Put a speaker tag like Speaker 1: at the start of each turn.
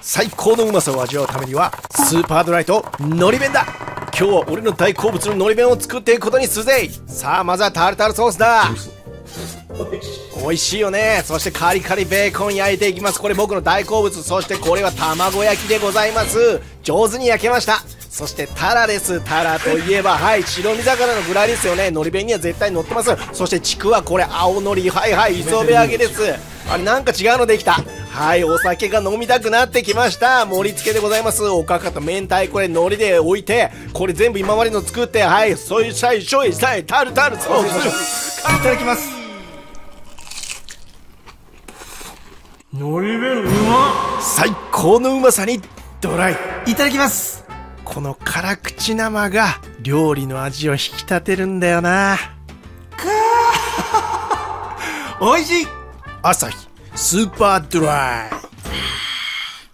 Speaker 1: 最高のうまさを味わうためにはスーパードライとのり弁だ。今日は俺の大好物ののり弁を作っていくことにするぜ。さあまずはタルタルソースだ。美味しいよね。そしてカリカリベーコン焼いていきます。これ僕の大好物。そしてこれは卵焼きでございます。上手に焼けました。そしてタラです。タラといえばはい白身魚のフライですよね。のり弁には絶対乗ってます。そしてちくわ、これ青のり、はいはい磯辺揚げです。あれなんか違うのできた。はい、お酒が飲みたくなってきました。盛り付けでございます。おかかと明太、これ海苔で置いて、これ全部今までの作って、はい、そういう最初いタルタルソース。
Speaker 2: いただきます。のり弁うまっ。
Speaker 1: 最高のうまさにドライ。
Speaker 2: いただきます。
Speaker 1: この辛口生が料理の味を引き立てるんだよな。
Speaker 2: おいしい。
Speaker 1: アサヒスーパードライ。